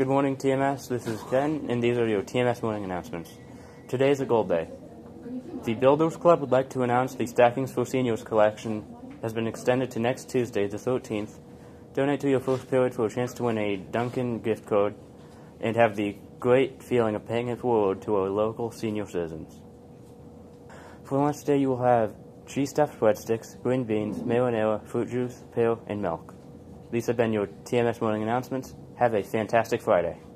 Good morning, TMS. This is Ken, and these are your TMS morning announcements. Today is a gold day. The Builders Club would like to announce the Stackings for Seniors collection has been extended to next Tuesday, the 13th. Donate to your first period for a chance to win a Dunkin' gift card and have the great feeling of paying it forward to our local senior citizens. For lunch today, you will have cheese-stuffed breadsticks, green beans, marinara, fruit juice, pear, and milk. These have been your TMS morning announcements. Have a fantastic Friday.